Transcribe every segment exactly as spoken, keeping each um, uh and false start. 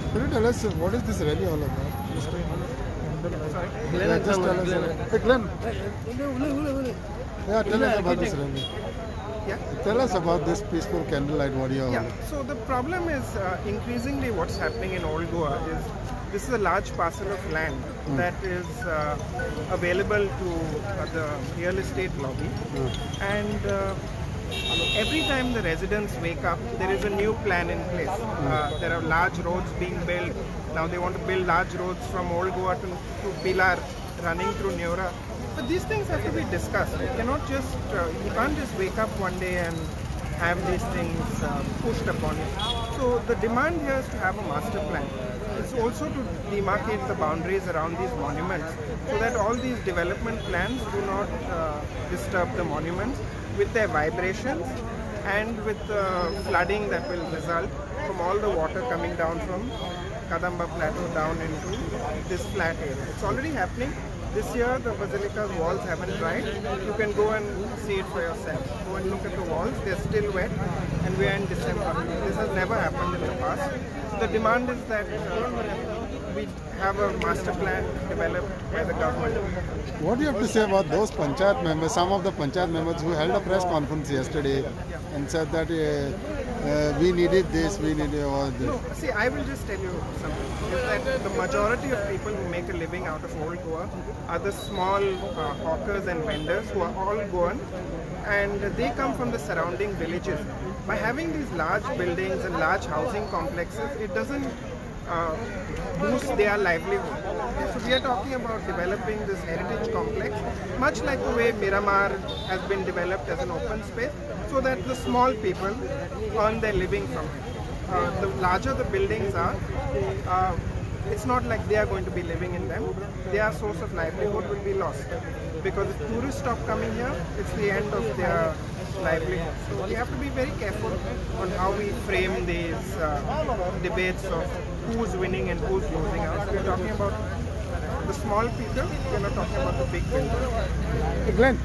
Can you tell us uh, what is this rally all about? Sorry? Yeah, just tell us. About, hey Glenn. Yeah, tell us about this rally. Yeah. Tell us about this peaceful candlelight warrior. Yeah. So the problem is uh, increasingly what's happening in Old Goa is this is a large parcel of land mm. that is uh, available to uh, the real estate lobby, mm. and uh, every time the residents wake up, there is a new plan in place. Mm. Uh, there are large roads being built. Now they want to build large roads from Old Goa to, to Pilar, running through Neora. But these things have to be discussed. You cannot just, uh, you can't just wake up one day and have these things uh, pushed upon you. So the demand here is to have a master plan. It's also to demarcate the boundaries around these monuments so that all these development plans do not uh, disturb the monuments with their vibrations and with the flooding that will result from all the water coming down from Kadamba Plateau down into this flat area. It's already happening. This year the basilica's walls haven't dried. You can go and see it for yourself. Go and look at the walls, they're still wet, and we are in December. This has never happened in the past. The demand is that uh, we have a master plan developed by the government. What do you have to say about those Panchayat members, some of the Panchayat members who held a press conference yesterday and said that uh, uh, we needed this, we needed all this? No, see, I will just tell you something. Is that the majority of people who make a living out of Old Goa are the small uh, hawkers and vendors who are all Goan, and they come from the surrounding villages. By having these large buildings and large housing complexes, it doesn't uh, boost their livelihood. So we are talking about developing this heritage complex, much like the way Miramar has been developed as an open space, so that the small people earn their living from it. Uh, the larger the buildings are, uh, it's not like they are going to be living in them. Their source of livelihood will be lost. Because if tourists stop coming here, it's the end of their livelihood. So we have to be very careful on how we frame these uh, debates of who's winning and who's losing out. We're talking about the small people, we're not talking about the big builders. Hey Glenn.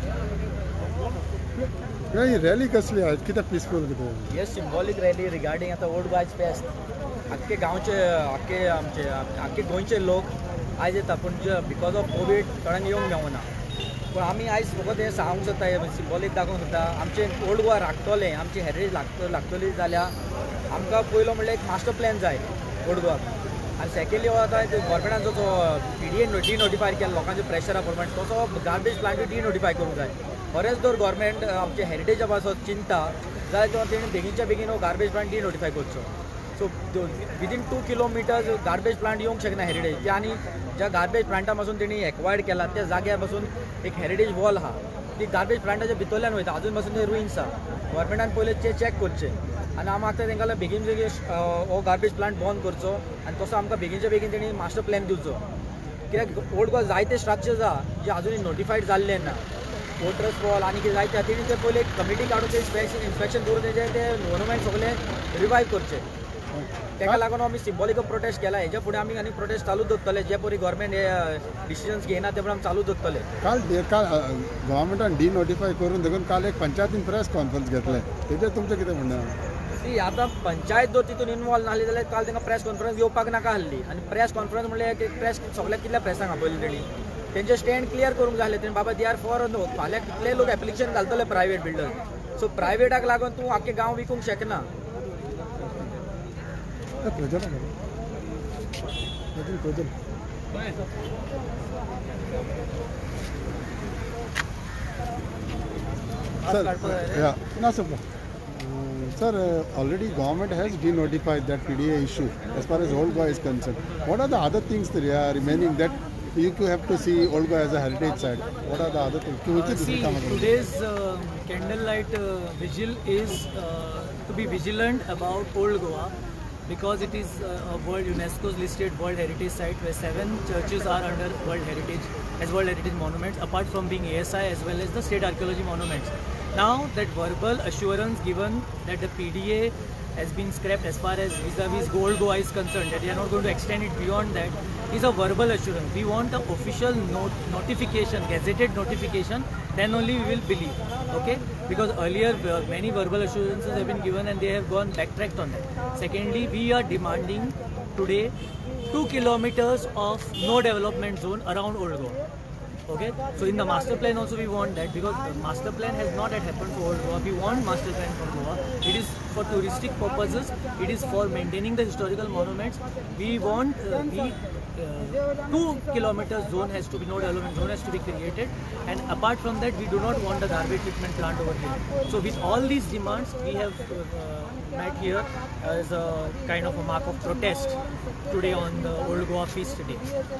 Yeah, rally कसली आहे किती peaceful किती Yes, symbolic rally regarding आता Old Goa Fest. अख्खे गांवचे अख्खे आमचे अख्खे गोंयचे लोक आज येता पण बिकॉज ऑफ कोविड थोड्यांक येवंक मेवना पण आमी आयज फकत हें सांगूंक सोदता सिंबॉलीक दाखोवंक सोदता आमचे ओल्ड गोवा राखतले आमची हेरिटेज लागत लागतली जाल्यार आमकां पयलो म्हणल्यार एक मास्टर प्लॅन जाय ओल्ड गोवाक आनी सेकेंडली हो आतां गोवोरमेंटान जो P D A denotify केला लोकांच्या प्रेशरा प्रमाणे तसो गार्बेज प्लांट डी नोटिफाय करूंक जाय बरेच जर गोवोरमेंट आमचे हेरिटेजा पासून चिंता जाल्यार तेणी बेगीनच्या बेगीन हो गार्बेज प्लांट डी नोटिफाय करचो so within two kilometres garbage plant येवंक शकना हेरिटेज ते आनी ज्या गार्बेज प्लांटा पासून तेणी एक्वायर्ड केला त्या जाग्या पासून एक हेरिटेज वॉल आहा ती गार्बेज प्लांटाच्या भितरल्यान वयता अजून पासून ते रुईन्स आहा गोवोरमेंटान पयले ते चॅक करचे आनी आमी आतां तांकां बेगीन बेगीन हो गार्बेज प्लांट बंद करचो आनी तसो आमकां बेगीनच्या बेगीन तेणी मास्टर प्लॅन दिवचो कित्याक ओल्ड गोवा जायते स्ट्रक्चर्स आहा जे अजून नोटिफायड जाल्ले ना वॉटर्स वॉल आनी कितें जायते तेणी ते पयले एक कमिटी काडून ते इन्स्पेक्शन करून तेजे ते मोन्युमेंट सगळे रिवायव करचे ताका लागून आमी सिंबॉलीक प्रोटेस्ट केला हेच्या फुडें आमी आनी प्रोटेस्ट चालूच दवरतले जे परी गोवोरमेंट हे डिसिजन्स घेयना ते पण आमी चालूच दवरतले काल काल गव्हर्मेंटान डी नोटिफाय करून देखून काल एक पंचायतीन प्रेस कॉन्फरन्स घेतले तेजेर तुमचें कितें म्हणणें ती आतां पंचायत जर तितून इनवॉल्व नासली जाल्यार काल तांकां प्रेस कॉन्फरन्स घेवपाक नाका आसली आनी प्रेस कॉन्फरन्स म्हणल्यार एक प्रेस सगळ्याक कितल्या प्रेसांक आपयली तेणी तेंचे स्टँड क्लियर करूंक जाय तेणी बाबा दे आर फॉर नो फाल्यां कितले लोक एप्लिकेशन घालतले प्रायवेट बिल्डर सो प्रायवेटाक लागून तूं आख्खे गांव विकूंक शकना Sir, yeah, no, sir. Uh, sir, uh, already government has denotified that P D A issue as far as Old Goa is concerned. What are the other things that are remaining that you have to see Old Goa as a heritage site? What are the other things? Uh, see, today's uh, candlelight uh, vigil is uh, to be vigilant about Old Goa because it is uh, a world UNESCO's listed World Heritage Site where seven churches are under World Heritage as World Heritage Monuments apart from being A S I as well as the State Archaeology Monuments. Now that verbal assurance given that the P D A has been scrapped as far as vis-a-vis Old Goa is concerned, that they are not going to extend it beyond that, is a verbal assurance. We want an official not notification, gazetted notification, then only we will believe, okay? Because earlier uh, many verbal assurances have been given and they have gone backtracked on that. Secondly, we are demanding today two kilometers of no development zone around Old Goa. Okay, so in the master plan also we want that, because the master plan has not yet happened for Old Goa. We want master plan for Goa. It is for touristic purposes. It is for maintaining the historical monuments. We want uh, we uh, two kilometer zone has to be, no development zone has to be created, and apart from that we do not want a garbage treatment plant over here. So with all these demands we have uh, met here as a kind of a mark of protest today on the Old Goa feast day.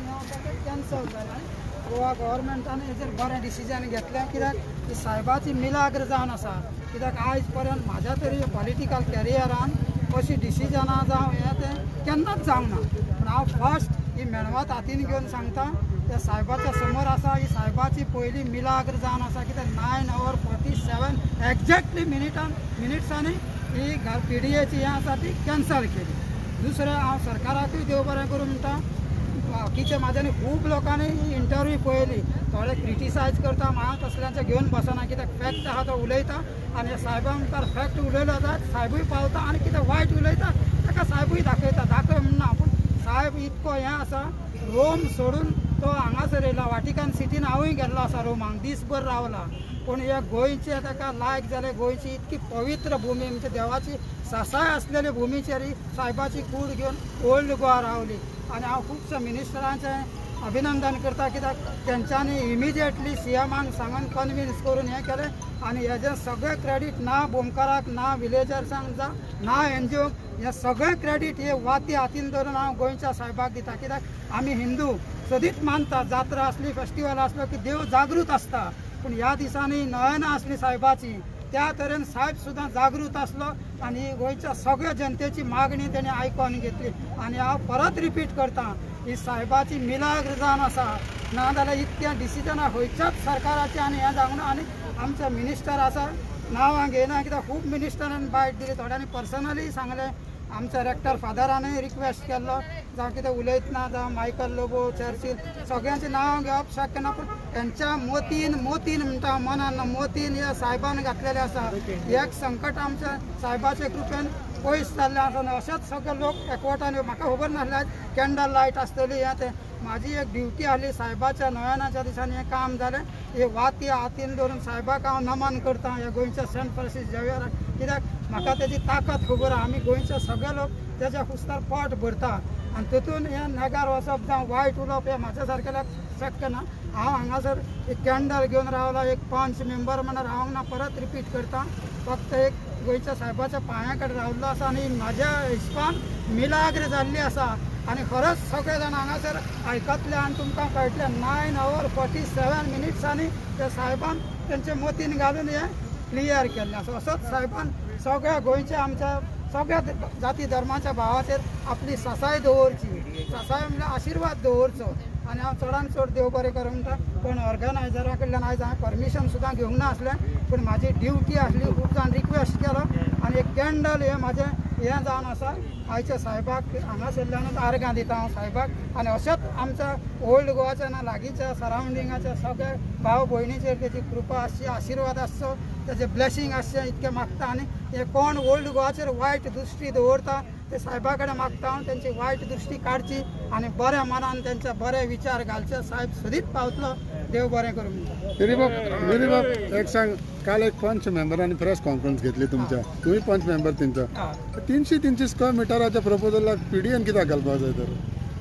Goa गव्हर्मेंटान हेजेर बरें decision घेतलें, कित्याक ही सायबाची मिलाग्र जावन आसा. कित्याक आयज पर्यंत म्हाज्या तरी पॉलिटिकल कॅरियरान अशी डिसिजनां जावं हें तें केन्नाच जावंक ना. पूण हांव फर्स्ट ही मेणवात हातीन घेवन सांगता, त्या सायबाच्या समोर आसा ही सायबाची पयली मिलाग्र जावन आसा. कित्याक nine hour forty seven exactly मिनिटान मिनिट्सांनी ही पी डी एची हें आसा ती कॅन्सल केली. दुसरें हांव सरकाराकूय देव बरें करूं म्हणटा. बाकीच्या म्हाज्यानी खूब लोकांनी इंटरव्यू पळयली, थोडे क्रिटिसायज करता, म्हाका तसल्यांचे घेवन बसना, कित्याक फॅक्ट आहा तो उलयता आनी सायबा मुखार फॅक्ट उलयलो जायत सायबूय पावता आनी कितें वायट उलयता ताका सायबूय दाखयता. दाखय म्हणना, पूण सायब इतको हें आसा, रोम सोडून तो हांगासर येयला. वाटिकन सिटीन हांवूय गेल्लो आसा रोमाक, दिसभर रावला. पूण हे गोंयचे ताका लायक जाले. गोंयची इतकी पवित्र भुमी, म्हणजे देवाची सासाय आसलेली भुमीचेर ही सायबाची कूड घेवन ओल्ड गोवा रावली. आनी हांव खुबशे मिनिस्टरांचें अभिनंदन करता, कित्याक तेंच्यांनी इमिजिएटली सीएमाक सांगून कन्विन्स करून हें केलें. आनी हेजें सगळें क्रेडीट ना बोमकाराक, ना विलेजर्सांक, जा ना एनजीओ, हें सगळें क्रेडीट हे वाती हातीन धरून हांव गोंयच्या सायबाक दिता. कित्याक आमी हिंदू सदींच मानता, जात्रा आसली, फेस्टिवल आसलो की देव जागृत आसता. पूण ह्या दिसांनी नयनां आसली सायबाची, त्या तरेन सायब सुद्दां जागृत आसलो आनी गोंयच्या सगळ्या जनतेची मागणी तेणें आयकून घेतली. आनी हांव परत रिपीट करता, ही सायबाची मिलाग्र जावन आसा. नाजाल्यार इतक्या डिसिजनां खंयच्याच सरकाराची आनी हें जावंक ना. आनी आमचे मिनिस्टर आसा, नांवां घेयना, कित्याक खूब मिनिस्टरांनी बायट दिली, थोड्यांनी पर्सनली सांगलें. आमच्या रेक्टर फादरानूय रिक्वेस्ट केल्लो, जावं कितें उलयतना, जावं मायकल लोबो, चर्चिल, सगळ्यांची नांवां घेवप शक्य ना. पूण तेंच्या मोतीन मोतीन म्हणटा मनान मोतीन हे सायबान घातलेलें आसा. एक संकट आमच्या सायबाचे कृपेन पयस जाल्लें आसा. अशेंच सगळे लोक एकवटान, म्हाका खबर नासलें कॅन्डल लायट आसतली हें तें. म्हाजी एक ड्युटी आसली, सायबाच्या नयनाच्या दिसांनी हें काम जालें. हे वाती हातीन धरून सायबाक हांव नमन करता, हे गोंयच्या सेंट फ्रांसीस झेवियराक. कित्याक म्हाका तेजी ताकद खबर आहा. आमी गोंयचे सगळे लोक तेज्या कुस्तार पोट भरता आनी तेतून हें नगार वचप जावं वायट उलोवप हें म्हाज्या सारकेल्याक शक्य ना. हांव हांगासर एक कॅन्डल घेवन रावला, एक पंच मेंबर म्हणून रावंक ना. परत रिपीट करता, फक्त एक गोंयच्या सायबाच्या पांया कडेन रावल्लो आसा आनी म्हाज्या हिसपान मिलाग्र जाल्ली आसा. आनी खरोच सगळे जाण हांगासर आयकतले आनी तुमकां कळटलें, नायन आवर फोर्टी सेवन मिनिट्सांनी त्या सायबान तेंचे मोतीन घालून हें क्लियर केल्लें आसा. असोच सायबान सगळ्या गोंयच्या आमच्या सगळ्या जाती धर्माच्या भावाचेर आपली ससाय दवरची, ससाय म्हणल्यार आशिर्वाद दवरचो. आनी हांव चडान चड देव बरें करूं म्हणटा. पण ऑर्गनायझरा कडल्यान आयज हांवें परमिशन सुद्दां घेवंक ना आसलें, पूण म्हाजी ड्युटी आसली. खूब जाण रिक्वेस्ट केलो आनी एक कॅन्डल हें म्हाजें हें जावन आसा. आयच्या सायबाक हांगासरल्यानूच आर्गां दिता हांव सायबाक. आनी अशेंच आमच्या ओल्ड गोवाच्या ना लागींच्या सरावंडिंगाच्या सगळ्या भाव भयणीचेर तेजी कृपा आसची, आशिर्वाद आसचो, तेजें ब्लेसींग आसचें इतकें मागता. आनी हे कोण ओल्ड गोवाचेर वायट दृश्टी दवरता ते सायबा कडेन मागता हांव, तेंची वायट दृश्टी काडची आनी बऱ्या मनान तेंचे बरे विचार घालचे. सायब सदींच पावतलो, देव बरें करूं म्हणटा. मिरीबाब, मिरीबाब एक सांग, काल एक पंच मेंबरांनी प्रेस कॉन्फरन्स घेतली तुमच्या, तुम्ही पंच मेंबर तेंच्या. तिनशी तिनशी स्क्वेअर मिटराच्या प्रपोजलाक पीडीएन कित्याक घालपाक जाय तर?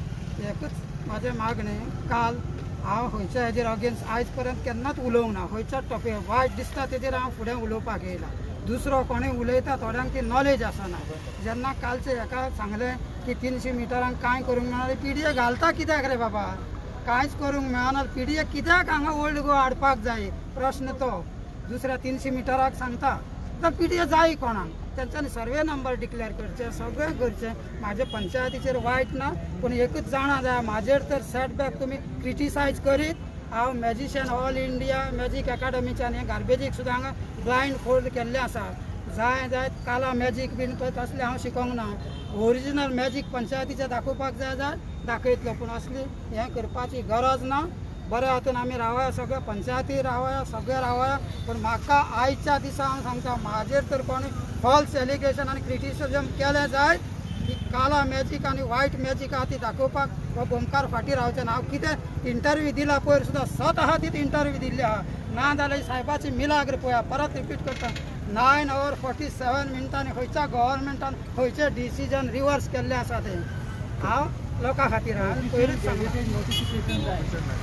एकच म्हाजें मागणें, काल हांव खंयच्या हेजेर अगेन्स्ट आयज पर्यंत केन्नाच उलोवंक ना. खंयच्याच टॉपीक वायट दिसता तेजेर हांव फुडें उलोवपाक येयला. दुसरो कोणूय उलयता थोड्यांक ती नॉलेज आसना. जेन्ना कालचे हेका सांगलें की तिनशी मिटरांक कांय करूंक मेळना, पीडीए घालता कित्याक रे बाबा? कांयच करूंक मेळना, पीडीए कित्याक हांगा ओल्ड गोवा हाडपाक जाय? प्रश्न तो. दुसऱ्या तिनशी मिटराक सांगता तर पीडीए जाय कोणाक? तेंच्यांनी सर्वे नंबर डिक्लेअर करचे, सगळें करचें. म्हाजे पंचायतीचेर वायट ना, पूण एकूच जाणा जाय, म्हाजेर तर सेटबॅक तुमी क्रिटिसायज करीत. हांव मॅजिशियन ऑल इंडिया मॅजीक अकाडमीच्यान हें गार्बेजीक सुद्दां हांगा ब्लायंड फोल्ड केल्लें आसा. जाय जायत काला मॅजीक बीन पळय तसलें हांव शिकोंक ना. ओरिजिनल मॅजीक पंचायतीचें दाखोवपाक जाय जाय दाखयतलो, पूण असली हें करपाची गरज ना. बऱ्या हातून आमी रावया, सगळे पंचायती रावया, सगळे रावया. पूण म्हाका आयच्या दिसा हांव सांगता, म्हाजेर तर कोणी फॉल्स एलिगेशन आनी क्रिटिसिजम केलें जायत, ही काला मॅजीक आनी वायट मॅजीक आहा ती दाखोवपाक हो गोमकार फाटी रावचे ना. हांव कितें इंटरव्यू दिला पयर सुद्दां स्वता तीच इंटरव्यू दिल्ली आहा. ना जाल्यार सायबाची मिलाग्र पळया, परत रिपीट करता, नायन अवर फोर्टी सेवन मिनटांनी खंयच्या गव्हर्मेंटान खंयचें डिसिजन रिवर्स केल्लें आसा तें हांव लोकां खातीर हांवें पयलींच सांगलें.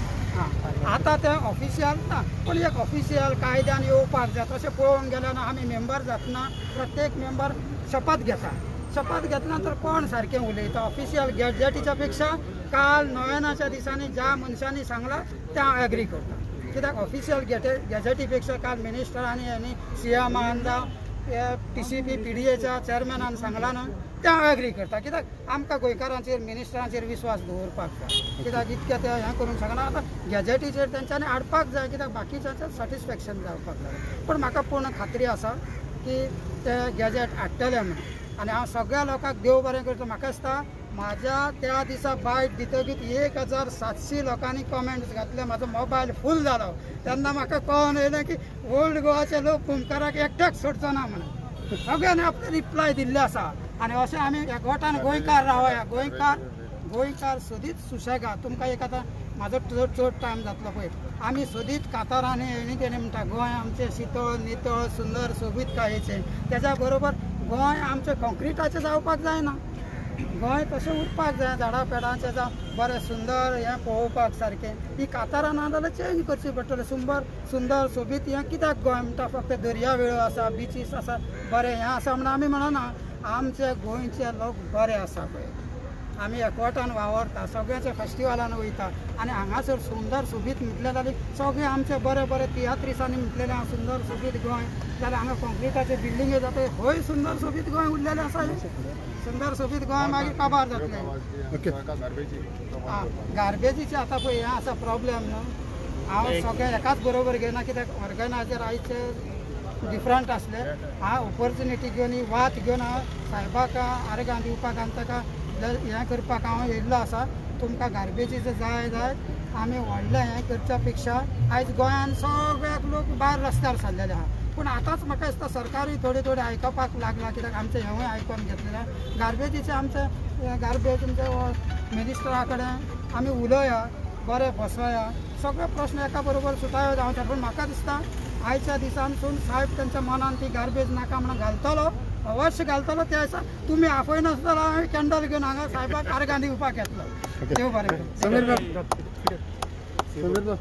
आतां तें ऑफिशियल ना, पूण एक ऑफिशियल कायद्यान येवपाक जाय. तशें पळोवंक गेल्यार आमी मेंबर जातना प्रत्येक मेंबर शपथ घेता. शपथ घेतल्या नंतर कोण सारकें उलयता. ऑफिशियल गॅजेटीच्या पेक्षा काल नोव्हेनाच्या दिसांनी ज्या मनशांनी सांगलां तें हांव एग्री करता. कित्याक ऑफिशियल गॅटे गॅजेटी पेक्षा काल मिनिस्टरांनी आनी सी एमान जावं T C P P D एच्या चेअरमॅनान सांगलां न्हू तें हांव एग्री करता. कित्याक आमकां गोंयकारांचेर मिनिस्टरांचेर विश्वास दवरपाक जाय. कित्याक इतकें ते हें करूंक शकना. आतां गॅजेटीचेर तेंच्यांनी हाडपाक जाय, कित्याक बाकीच्यांचें सॅटिस्फॅक्शन जावपाक जाय. पूण म्हाका पूर्ण खात्री आसा की ते गॅजेट हाडटले म्हणून. आनी हांव सगळ्या लोकांक देव बरें करता. म्हाका दिसता म्हाज्या त्या दिसा बायट दितकीच एक हजार सातशी लोकांनी कमेंट्स घातले. म्हाजो मोबायल फूल जालो. तेन्ना म्हाका कळून येयलें की ओल्ड गोवाचे लोक कुमकाराक एकट्याक सोडचो ना म्हणून. सगळ्यांनी आपले रिप्लाय दिल्ले आसा. आनी अशें आमी एकवटान गोंयकार रावया. गोंयकार गोंयकार सोदीत सुशेगाद. तुमकां एक आतां म्हाजो चड चड टायम जातलो पळय. आमी सोदीत कातारांनी हेणी तेणी म्हणटा गोंय आमचें शितळ नितळ सुंदर सोबीत कायेचें. तेज्या बरोबर गोंय आमचें कॉन्क्रिटाचें जावपाक जायना. गोंय तशें उरपाक जाय, झाडां पेडांचें जावं बरें सुंदर हें पळोवपाक सारकें. ही कातारां ना जाल्यार चेंज करची पडटलें. सुंदर सुंदर सोबीत हें कित्याक गोंय म्हणटा फक्त दर्यावेळो आसा, बिचीस आसा, बरें हें आसा म्हणून आमी म्हणना. आमचे गोंयचे लोक बरे आसा पळय. आमी एकवटान वावरता, सगळ्यांच्या फेस्टिवलान वयता आनी हांगासर सुंदर सोबीत म्हटलें जाल्यार सगळें आमचें बरें बरें तियात्रिसांनी म्हटलेलें हांव सुंदर सोबीत गोंय. जाल्यार हांगा कॉन्क्रिटाचे बिल्डिंगे जाता खंय सुंदर सोबीत गोंय उरलेलें आसा. सुंदर सोबीत गोंय मागीर काबार जातलें. आं गार्बेजीचें आतां पळय हें आसा प्रॉब्लेम न्हू. हांव सगळें एकाच बरोबर घेयना, कित्याक ऑर्गनायझर आयचे डिफरंट असले. हांव ऑपॉर्च्युनिटी घेवन ही वात घेवन हांव सायबाक आर्गां दिवपाक आनी ताका हें करपाक हांव येयल्लो आसा. तुमकां गार्बेजीचें जाय जाय आमी व्हडलें हें करच्या पेक्षा आयज गोंयान सगळ्याक लोक भायर रस्त्यार सरलेले आहा. पूण आतांच म्हाका दिसता सरकारूय थोडी थोडी आयकपाक लागला, कित्याक आमचें हेंवूय आयकून घेतलेलें. गार्बेजीचें आमचें गार्बेज तुमचें मिनिस्टरा कडेन आमी उलोवया, बरें बसोया, सगळे प्रश्न एका बरोबर सुटायो जावचे. पूण म्हाका दिसता आयच्या दिसानसून साहेब तेंच्या मनान ती गार्बेज नाका म्हणून घालतलो, अवश्य घालतलो. त्या दिसा तुमी आपय नासतना हांवें कॅन्डल घेवन हांगा साहेबाक आर्गां दिवपाक येतलो. देव बरें करूं. समीर समीर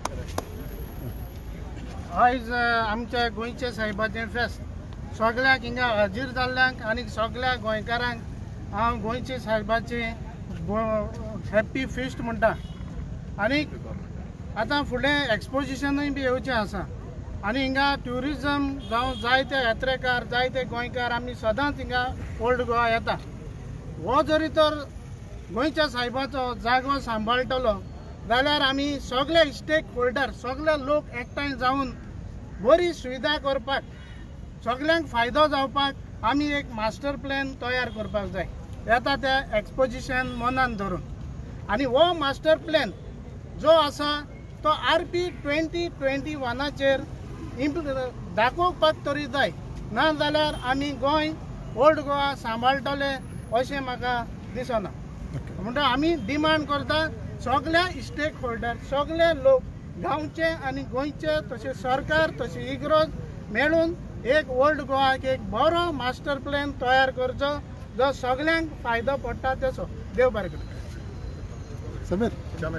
आयज आमच्या गोंयचे सायबाचें फेस्त सगळ्यांक हिंगा हाजीर जाल्ल्यांक आनी सगळ्या गोंयकारांक हांव गोंयचे सायबाचे हॅप्पी फिस्ट म्हणटा. आनी आतां फुडें एक्सपोजिशनूय बी येवचें आसा आनी हिंगा ट्युरिजम जावं जायते यात्रेकार जायते गोंयकार आमी सदांच हिंगा ओल्ड गोवा येता. हो जरी तर गोंयच्या सायबाचो जागो सांबाळटलो जाल्यार आमी सगळे स्टेक होल्डर सगळे लोक एकठांय जावन बरी सुविधा करपाक सगळ्यांक फायदो जावपाक आमी एक मास्टर प्लॅन तयार करपाक जाय. येता तें एक्सपोजिशन मनान धरून. आनी हो मास्टर प्लॅन जो आसा तो आर पी ट्वेंटी ट्वेंटी वनाचेर दाखोवपाक तरी जाय. ना जाल्यार आमी गोंय ओल्ड गोवा सांबाळटले अशें म्हाका दिसना. म्हणटा आमी डिमांड करता सगळ्या स्टेक होल्डर सगळे लोक गांवचे आनी गोंयचे तशें सरकार तशें इग्रोज मेळून एक ओल्ड गोवाक एक बरो मास्टर प्लॅन तयार करचो जो सगळ्यांक फायदो पडटा तेचो. देव बरें करूं. समीर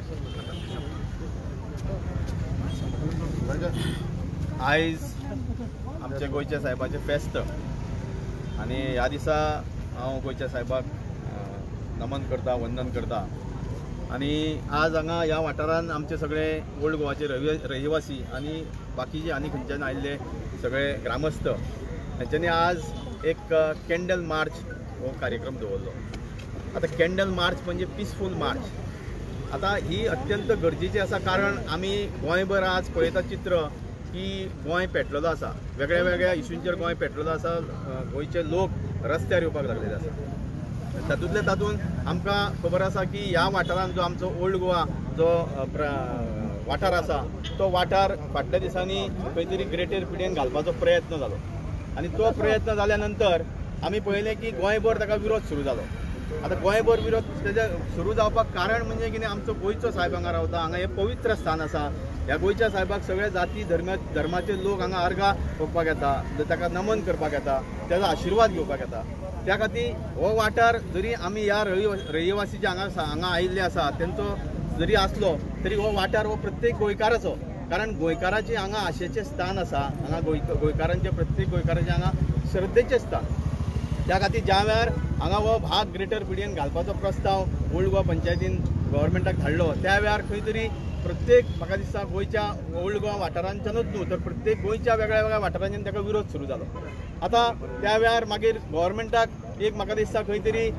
आयज आमचे गोंयच्या सायबाचें फेस्त आनी ह्या दिसा हांव गोंयच्या सायबाक नमन करता, वंदन करता. आनी आज हांगा ह्या वाठारांत आमचे सगळे ओल्ड गोवाचे रहि रहिवासी आनी बाकीचे आनी खंयच्यान आयिल्ले सगळे ग्रामस्थ हेंच्यांनी आज एक कॅन्डल मार्च हो कार्यक्रम दवरलो. आतां कॅन्डल मार्च म्हणजे पिसफूल मार्च. आतां ही अत्यंत गरजेची आसा कारण आमी गोंयभर आज पळयता चित्र की गोंय पेटलेलो आसा. वेगळ्या वेगळ्या इश्यूंचेर गोंय पेटलेलो आसा. गोंयचे लोक रस्त्यार येवपाक लागलेले आसा. तातूंतले तातूंत आमकां खबर आसा की ह्या वाठारांत जो आमचो ओल्ड गोवा जो वाठार आसा तो वाठार फाटल्या दिसांनी खंय तरी ग्रेटर पिडेन घालपाचो प्रयत्न जालो आनी तो प्रयत्न जाल्या नंतर आमी पळयलें की गोंयभर ताका विरोध सुरू जालो. आतां गोंयभर विरोध तेजे सुरू जावपाक कारण म्हणजे कितें, आमचो गोंयचो साहेब हांगा रावता, हांगा हें पवित्र स्थान आसा. ह्या गोंयच्या साहेबाक सगळे जाती धर्म धर्माचे लोक हांगा अर्घा ओंपपाक येता, ताका नमन करपाक येता, तेजो आशिर्वाद घेवपाक येता. त्या खातीर हो वाठार जरी आमी ह्या रहिवासी जे हांगा हांगा आयिल्ले आसा तेंचो जरी आसलो तरी हो वाठार हो प्रत्येक गोंयकाराचो. कारण गोंयकाराचें हांगा आशेचें स्थान आसा, हांगा गोंय गोंयकारांचें प्रत्येक गोंयकाराचें हांगा श्रद्धेचें स्थान. त्या खातीर ज्या वेळार हांगा हो भाग ग्रेटर पिडियेन घालपाचो प्रस्ताव ओल्ड गोवा पंचायतीन गव्हर्मेंटाक धाडलो, त्या वेळार खंय तरी प्रत्येक म्हाका दिसता गोंयच्या ओल्ड गोवा वाठारांच्यानूच न्हू तर प्रत्येक गोंयच्या वेगळ्या वेगळ्या वाठारांच्यान ताका विरोध सुरू जालो. आतां त्या वेळार मागीर गव्हर्मेंटाक एक म्हाका दिसता खंय तरी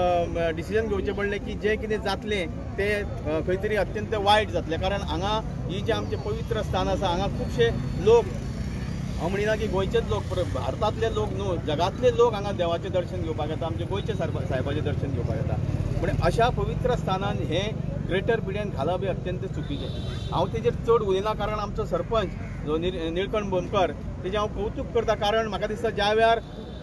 डिसिजन घेवचें पडलें की जें कितें जातलें तें खंय तरी अत्यंत वायट जातलें. कारण हांगा ही जे आमचें पवित्र स्थान आसा, हांगा खुबशे लोक, हांव म्हणिना की गोंयचेच लोक, भारतांतले लोक न्हू जगातले लोक हांगा देवाचें दर्शन घेवपाक येता, आमचे गोंयचे साहेबाचें दर्शन घेवपाक येता. पूण अशा पवित्र स्थानान हें ग्रेटर पिडियेन घालप हें अत्यंत चुकीचें. हांव तेजेर चड उलयना कारण आमचो सरपंच जो निळकंठ बोमकर तेजें हांव कौतुक करता. कारण म्हाका दिसता ज्या वेळार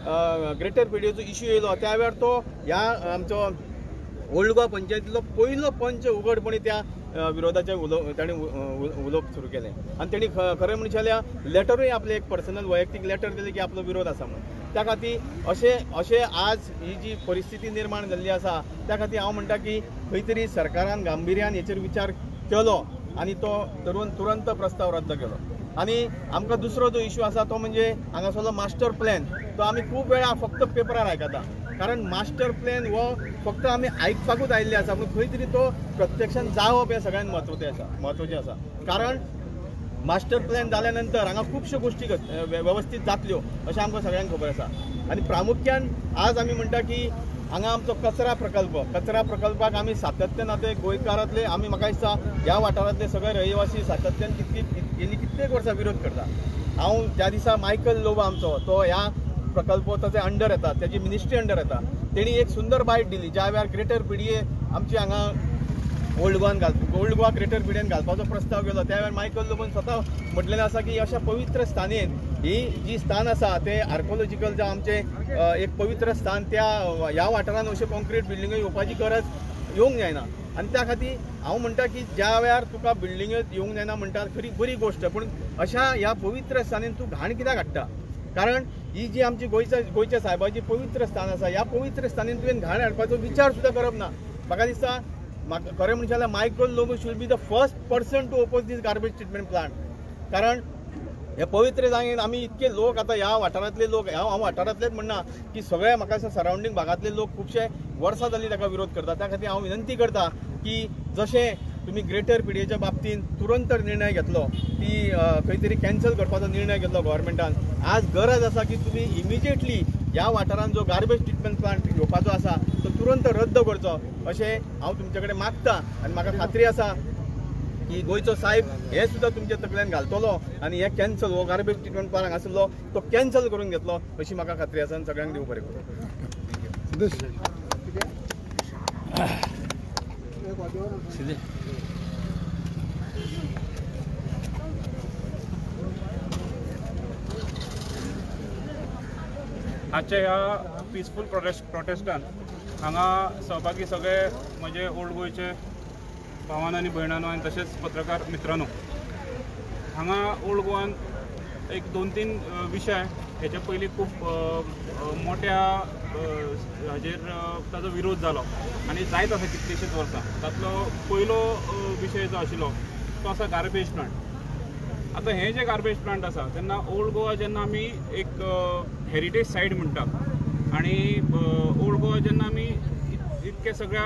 ग्रेटर पिडियेचो इश्यू येयलो त्या वेळार तो ह्या आमचो ओल्ड गोवा पंचायतीचो पयलो पंच उघडपणी त्या विरोधाचे उलो ताणें उलोवप सुरू केलें. आनी तेणी खरें म्हणचे जाल्यार लेटरूय आपलें एक पर्सनल वैयक्तीक लेटर दिलें की आपलो विरोध आसा म्हणून. त्या खातीर अशें अशें आज ही जी परिस्थिती निर्माण जाल्ली आसा त्या खातीर हांव म्हणटा की खंय तरी सरकारान गांभिर्यान हेचेर विचार केलो आनी तो तरुण तुरंत प्रस्ताव रद्द केलो. आनी आमकां दुसरो जो इश्यू आसा तो म्हणजे हांगासरलो मास्टर प्लॅन, तो आमी खूब वेळा फक्त पेपरार आयकता. कारण मास्टर प्लॅन हो फक्त आमी आयकपाकूच आयिल्ले आसा, पूण खंय तरी तो प्रत्यक्षान जावप हें सगळ्यांत म्हत्वाचें आसा म्हत्वाचें आसा. कारण मास्टर प्लॅन जाल्या नंतर हांगा खुबश्यो गोश्टी वेवस्थीत जातल्यो अशें आमकां सगळ्यांक खबर आसा. आनी प्रामुख्यान आज आमी म्हणटा की हांगा आमचो कचरा प्रकल्प कचरा प्रकल्पाक आमी सातत्यान आतां गोंयकारांतले आमी म्हाका दिसता ह्या वाठारांतले सगळे रहिवासी सातत्यान कितली गेली कित्येक वर्सां विरोध करता. हांव ज्या दिसा मायकल लोबो आमचो तो ह्या प्रकल्प ताचे अंडर येता, त्याची मिनिस्ट्री अंडर येता, तेणी एक सुंदर बायट दिली ज्या वेळार ग्रेटर पिडिये आमची हांगा ओल्ड गोवान घाल ओल्ड गोवा ग्रेटर पिडियेन घालपाचो प्रस्ताव केलो. त्या वेळार मायकल लोबोन स्वता म्हटलेलें आसा की अशा पवित्र स्थानेन ही जी स्थान आसा ते आर्कोलॉजिकल जावं आमचें एक पवित्र स्थान त्या ह्या वाठारान अशें कॉन्क्रीट बिल्डिंगो येवपाची गरज येवंक जायना. आनी त्या खातीर हांव म्हणटा की ज्या वेळार तुका बिल्डिंग्यो येवंक जायना म्हणटा खरी बरी गोश्ट, पूण अशा ह्या पवित्र स्थानेन तूं घाण कित्याक हाडटा. कारण ही जी आमची गोंयच्या गोंयच्या साहेबाची पवित्र स्थान आसा ह्या पवित्र स्थानेन तुवें घाण हाडपाचो विचार सुद्दां करप ना. म्हाका दिसता म्हाका खरें म्हणचे जाल्यार Michael Lobo should be the first person to oppose this garbage treatment plant. कारण हे पवित्र जागेन आमी इतके लोक आतां ह्या वाठारांतले लोक हांव हांव वाठारांतलेच म्हणना की सगळे म्हाका दिसता सरावंडींग भागांतले लोक खुबशे वर्सां जालीं ताका विरोध करता. त्या खातीर हांव विनंती करता की जशें तुमी ग्रेटर पिडियेच्या बाबतींत तुरंत निर्णय घेतलो की खंय तरी कॅन्सल करपाचो निर्णय घेतलो गव्हर्मेंटान, आज गरज आसा की तुमी इमिजिएटली ह्या वाठारांत जो गार्बेज ट्रिटमेंट प्लांट घेवपाचो आसा तो तुरंत रद्द करचो अशें हांव तुमचे कडेन मागता. आनी म्हाका खात्री आसा की गोंयचो साहेब हे सुद्दां तुमच्या तकल्यान घालतलो आनी हे कॅन्सल हो गार्बेज ट्रिटमेंट प्लांट आसलो तो कॅन्सल करून घेतलो अशी म्हाका खात्री आसा. आनी सगळ्यांक देव बरें करूं. आजच्या ह्या पिसफूल प्रोटेस्ट प्रोटेस्टान हांगा सहभागी सगळे म्हणजे ओल्ड गोंयचे भावान आनी भयणानो आनी तशेंच पत्रकार मित्रांनो, हांगा ओल्ड गोवान एक दोन तीन विशय हेचे पयलीं खूब मोठ्या हाजेर ताजो विरोध जालो आनी जायत आसा कितलींशींच वर्सां. तातूंतलो पयलो विशय जो आशिल्लो तो आसा गार्बेज प्लांट. आतां हे जे गार्बेज प्लांट आसा तेन्ना ओल्ड गोवा जेन्ना आमी एक हेरिटेज सायट म्हणटा आनी ओल्ड गोवा जेन्ना आमी इतके सगळ्या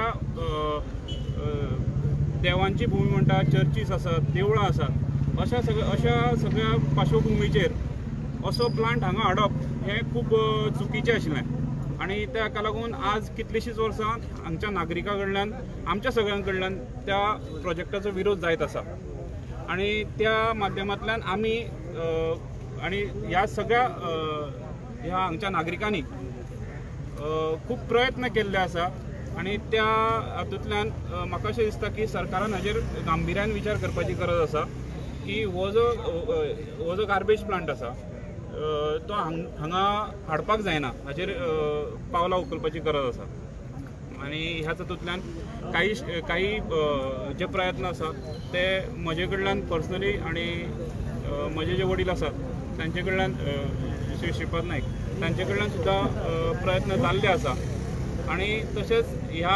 देवांची भूमी म्हणटा, चर्चीस आसात, देवळां आसात, अशा सगळ्या अशा सगळ्या पार्श्वभुमीचेर असो प्लांट हांगा हाडप हें खूब चुकीचें आशिल्लें. आनी ताका लागून आज कितलींशींच वर्सां हांगच्या नागरिकां कडल्यान आमच्या सगळ्यां कडल्यान त्या प्रोजेक्टाचो विरोध जायत आसा. आनी त्या माध्यमांतल्यान आमी आनी ह्या सगळ्या ह्या हांगच्या नागरिकांनी खूब प्रयत्न केल्ले आसा आनी त्या हातूंतल्यान म्हाका अशें दिसता की सरकारान हाजेर गांभिर्यान विचार करपाची गरज आसा की हो जो हो जो गार्बेज प्लांट आसा तो हांग हांगा हाडपाक जायना हाचेर पावलां उखलपाची गरज आसा आनी ह्या तातूंतल्यान काही काही जे प्रयत्न आसा ते म्हजे कडल्यान पर्सनली आनी म्हजे जे वडील आसात तांचे कडल्यान श्री श्रीपाद नायक तांचे कडल्यान सुद्दां प्रयत्न जाल्ले आसा आनी तशेंच ह्या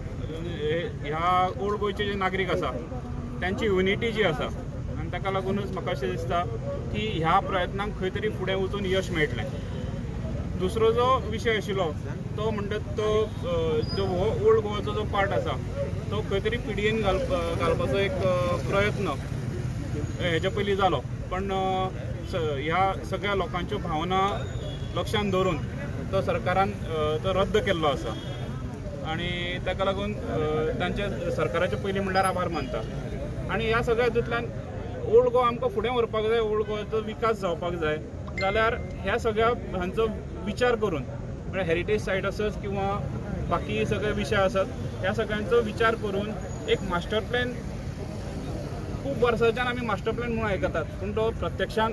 ह्या ओल्ड गोंयचे जे नागरीक आसा त्यांची युनिटी जी आसा आनी ताका लागूनच म्हाका अशें दिसता की ह्या प्रयत्नांक खंय तरी फुडें वचून यश मेळटलें. दुसरो जो विशय आशिल्लो तो म्हणटा तो जो हो ओल्ड गोवाचो जो पार्ट आसा तो खंय तरी पिडयेन घालप घालपाचो एक प्रयत्न हेच्या पयलीं जालो पण ह्या सगळ्या लोकांच्यो भावना लक्षांत दवरून तो सरकारान तो रद्द केल्लो आसा आनी ताका लागून तांचे सरकाराचे पयलीं म्हणल्यार आभार मानता. आनी ह्या सगळ्या हातूंतल्यान ओल्ड गोवा आमकां फुडें व्हरपाक जाय ओल्ड गोवाचो विकास जावपाक जाय जाल्यार ह्या सगळ्या हांचो विचार करून म्हणजे हेरिटेज सायट आसत किंवा बाकी सगळे विशय आसात ह्या सगळ्यांचो विचार करून एक मास्टर प्लॅन खूब वर्सांच्यान आमी मास्टर प्लॅन म्हणून आयकतात पूण तो प्रत्यक्षांत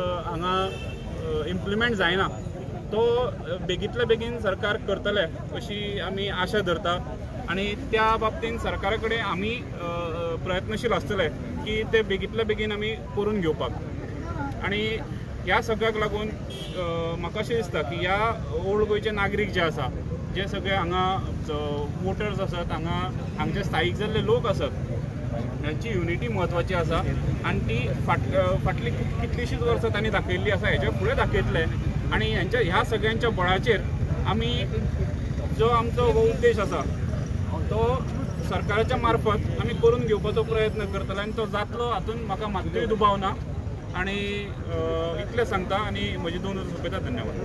हांगा इम्प्लिमेंट जायना. तो बेगींतल्या बेगीन सरकार करतले अशी आमी आशा धरता आनी त्या बाबतींत सरकारा कडेन आमी प्रयत्नशील आसतले की ते बेगींतल्या बेगीन आमी करून घेवपाक. आनी ह्या सगळ्याक लागून म्हाका अशें दिसता की ह्या ओल्ड गोंयचे नागरीक जे आसा जे सगळे हांगा वोटर्स आसात हांगा हांगचे स्थायीक जाल्ले लोक आसात ह्यांची युनिटी म्हत्वाची आसा आनी ती फाट फाटली कितलीशींच वर्सां तांणी दाखयल्ली आसा हेच्या फुडें दाखयतले आनी ह्यांच्या ह्या सगळ्यांच्या बळाचेर आमी जो आमचो हो उद्देश आसा तो सरकाराच्या मार्फत आमी करून घेवपाचो प्रयत्न करतले आनी तो जातलो हातून म्हाका मात्तूय दुबाव ना आनी इतलें सांगता आनी म्हजी दोन सोंपयता. धन्यवाद.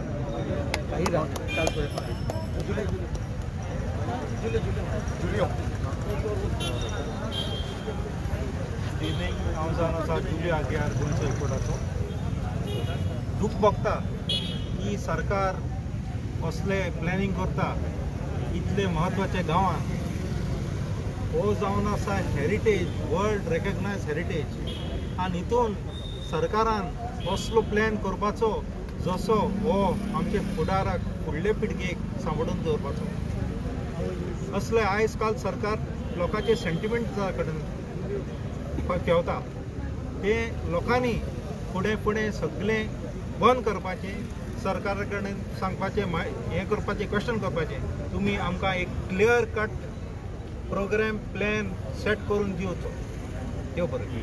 इवनिंग हांव जावन आसा जुली आग्यार गोंयचो इकोडाचो. दूख भोगता की सरकार असले प्लॅनिंग करता इतले म्हत्वाचे गांवांत. हो जावन आसा हेरिटेज वर्ल्ड रेकग्नायज हेरिटेज आनी हितून सरकारान असलो प्लॅन करपाचो जसो हो आमचे फुडाराक फुडले पिळगेक सांबाळून दवरपाचो. असले आयज काल सरकार लोकांचे सेंटिमेंटा कडेन खेवता ते लोकांनी फुडें फुडें सगळें बंद करपाचें सरकारा कडेन सांगपाचें हें करपाचें क्वेश्चन करपाचें तुमी आमकां एक clear cut programme plan set करून दिवचो. देव बरें.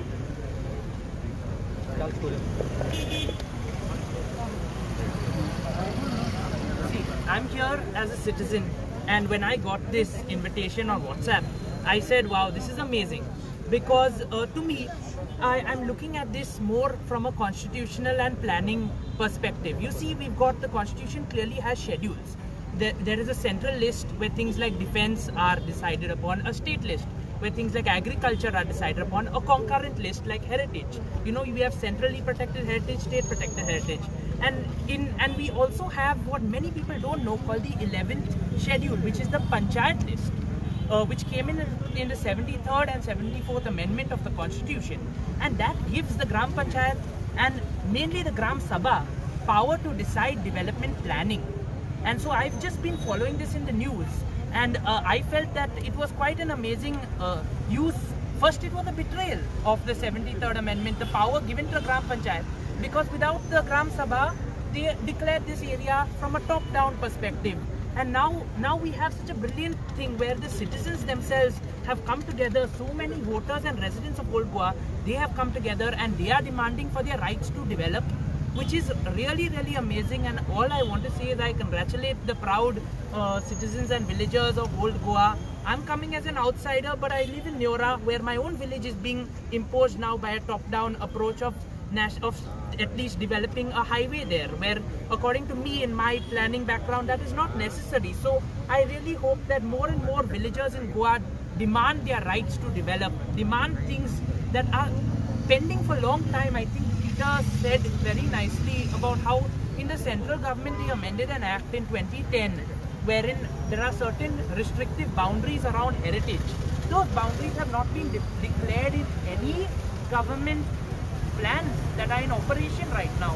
I'm here as a citizen, and when I got this invitation on WhatsApp, I said, wow, this is amazing. Because uh, to me, I, I'm looking at this more from a constitutional and planning perspective. You see, we've got the constitution clearly has schedules. There, there is a central list where things like defense are decided upon, a state list where things like agriculture are decided upon, a concurrent list like heritage. You know, we have centrally protected heritage, state protected heritage. And in and we also have what many people don't know called the eleventh schedule, which is the Panchayat list, uh, which came in in the seventy-third and seventy-fourth amendment of the Constitution. And that gives the Gram Panchayat and mainly the Gram Sabha power to decide development planning. And so I've just been following this in the news, and uh, I felt that it was quite an amazing uh, use. First, it was a betrayal of the seventy-third amendment, the power given to the Gram Panchayat, because without the Gram Sabha, they declared this area from a top-down perspective. And now, now we have such a brilliant thing where the citizens themselves have come together. So many voters and residents of Old Goa, they have come together and they are demanding for their rights to develop, which is really, really amazing. And all I want to say is I congratulate the proud uh, citizens and villagers of Old Goa. I'm coming as an outsider, but I live in Neora, where my own village is being imposed now by a top-down approach of, of at least developing a highway there, where according to me in my planning background, that is not necessary. So I really hope that more and more villagers in Goa demand their rights to develop, demand things that are pending for a long time. I think Peter said very nicely about how in the central government they amended an act in twenty ten wherein there are certain restrictive boundaries around heritage. Those boundaries have not been de declared in any government plans that are in operation right now.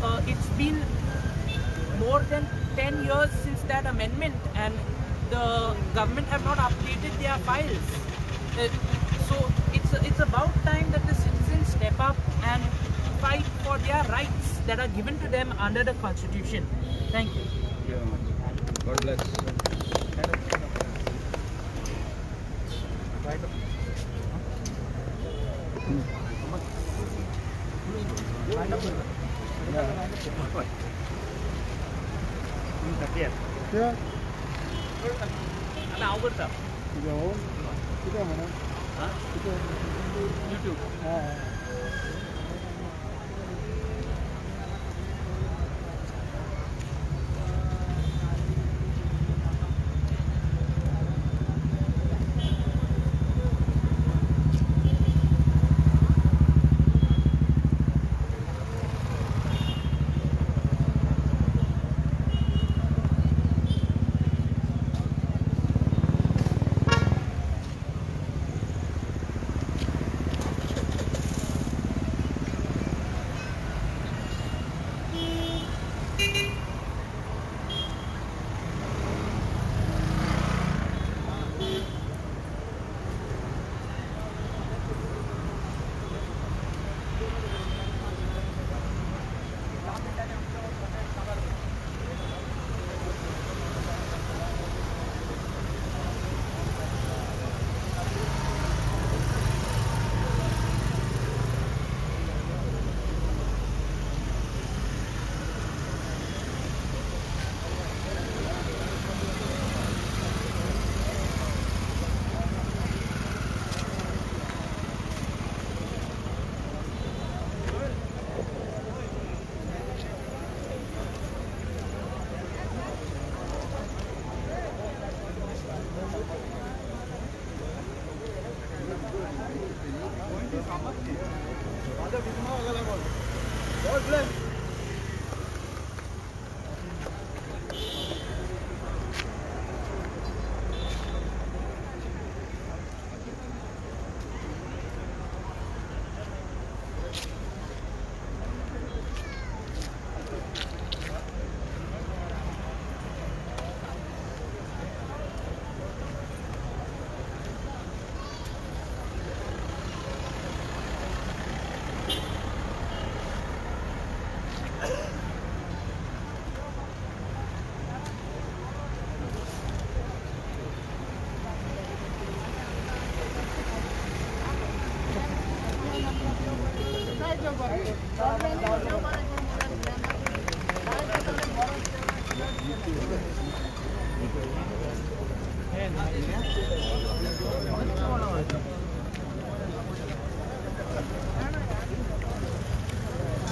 uh, it's been more than ten years since that amendment, and the government have not updated their files. Uh, so it's it's about time that the citizens step up and fight for their rights that are given to them under the Constitution. Thank you. God bless. Yeah. आता आवडता तुझ्या हो किती म्हणा YouTube. हां God bless.